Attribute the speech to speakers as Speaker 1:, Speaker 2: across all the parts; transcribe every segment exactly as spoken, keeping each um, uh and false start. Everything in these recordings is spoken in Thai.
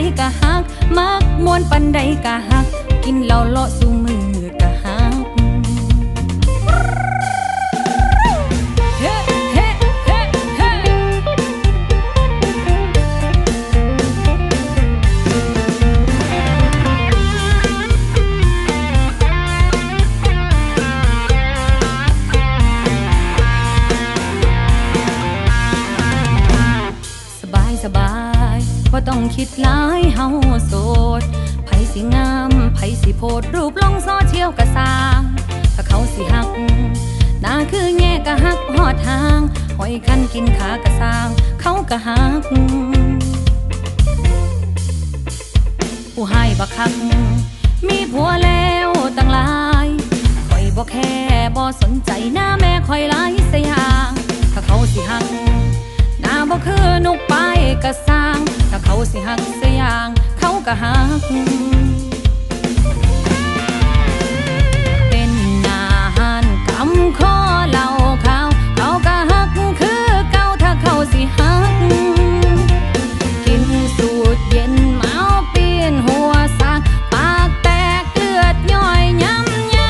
Speaker 1: กะฮักมักมวนปันใดกะฮักกินเหล้าเลาะสู่มือกะฮักเฮ้เฮ้เฮ้เฮ้สบายสบายบ่ต้องคิดหลายเฮาโสดไผสิงามไผสิโพดรูปลงโซเชียลกะสร้างถ้าเขาสิหักหน้าคือแง่กะหักหอดทางหอยคันกินขากะสร้างเขากะหักผู้ให้บักคักมีผัวแล้วตั้งหลายคอยบ่แค่บ่สนใจหน้าแม่คอยหลายเสียอย่างถ้าเขาสิหักหน้าบ่คือนกไปกะสร้างถ้าเขาสิหักเสียอย่างเขากะหักเป็นอาหารกำข้อเหล่าเขาเขากะหักคือเก่าถ้าเขาสิหักกินสูตรเย็นเมาเปลี่ยนหัวสักปากแตกเลือดย่อยย้ำยา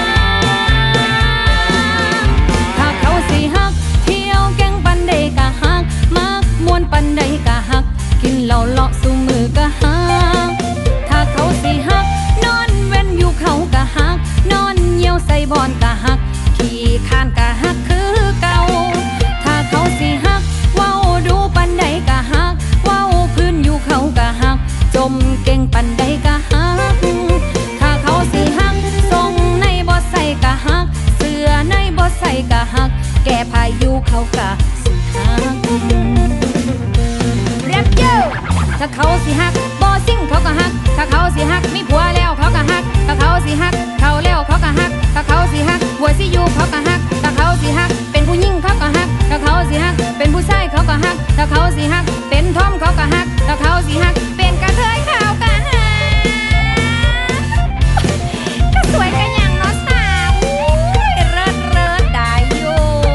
Speaker 1: ถ้าเขาสิหักเที่ยวแกงปันใดกะหักมักมวนปันใดกะหักกินเหล้าเลาะสู่มือกะหักถ้าเขาสิหักนอนเว้นอยู่เขากะหักนอนเหี่ยวใส่บอนกะหักขี้ข้านกะหักคือเก่าถ้าเขาสิหักเว้าดูปันใดกะหักเว้าพื้นอยู่เขากะหักจมเก่งปันใดกะหักถ้าเขาสิหักทรงในบ่ใส่กะหักเสื้อในบ่ใส่กะหักแก่พายุเขากะสิหักถ้าเขาสิหักบ่ซิ่งเขาก็หักถ้าเขาสิหักมีผัวแล้วเขาก็หักถ้าเขาสิหักเขาแล้วเขาก็หักถ้าเขาสิหักหัวสิอยู่เขาก็หักถ้าเขาสิหักเป็นผู้หญิงเขาก็หักถ้าเขาสิหักเป็นผู้ชายเขาก็หักถ้าเขาสิหักเป็นทอมเขาก็หักถ้าเขาสิหักเป็นกระเทยเขาก็หักก็สวยกันอย่างน้อสาวเลิศเลิศได้อยู่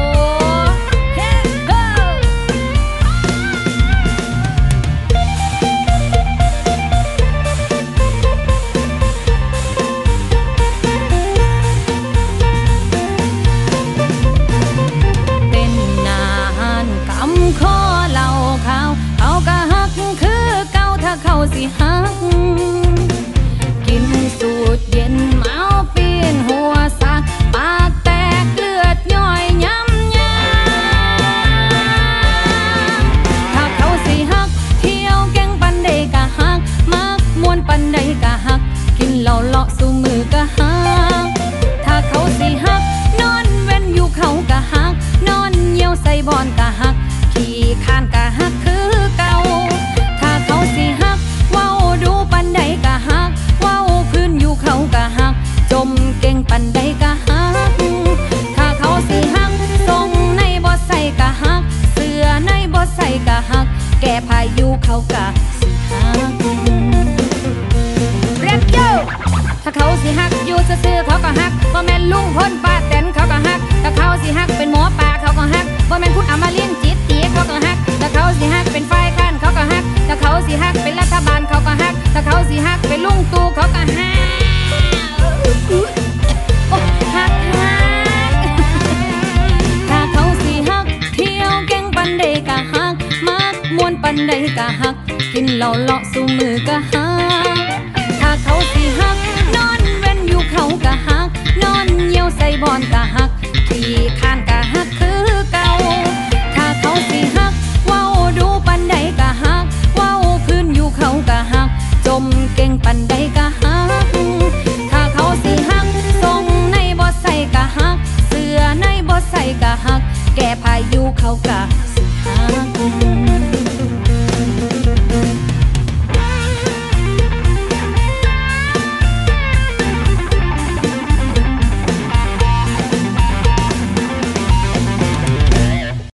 Speaker 1: ข้อเหล่าเขาเขาก็หักคือเก่าถ้าเขาสิหักกินสูตรเย็นเมาเปลี่ยนหัวสักปากแตกเลือดย่อยย้ำยาถ้าเขาสิหักเที่ยวแกงปันใดกะหักมักมวนปันใดกะหักกินเหล้าเลาะสู่มือกะหักถ้าเขาสิหักนอนเว้นอยู่เขากะหักนอนเหี่ยวใส่บอนกะหักขี้ข้านกะหักคือเก่าถ้าเขาสิหักเว้าดูปันใดกะหักเว้าพื้นอยู่เขากะหักจมเก่งปันใดกะหักถ้าเขาสิหักทรงในบ่ใส่กะหักเสื้อในบ่ใส่กะหักแก่พายุเขากะสิหักเรียกโยถ้าเขาสิหักอยู่ซื่อๆเขาก็หักบ่แม่นลุงพ้นป้าแตนเขาก็หักถ้าเขาสิหักเป็นหมอปลาเขาก็หักบ่แม่นคุณอามาเลี้ยงจิตตีเขาก็หักถ้าเขาสิหักเป็นฝ่ายค้านเขาก็หักถ้าเขาสิหักเป็นรัฐบาลเขาก็หักถ้าเขาสิหักเป็นลุงตู่เขาก็หักโอ้หักหักถ้าเขาสิหักเที่ยวแกงปันใดกะหักมักมวนปันใดกะหักกินเหล้าเลาะสู่มือกะหักถ้าเขาสิหักนอนเว้นอยู่เขากะหักนอนเหี่ยวใส่บอนกะหักขี้ข้านกะหักคือเก่าถ้าเขาสิ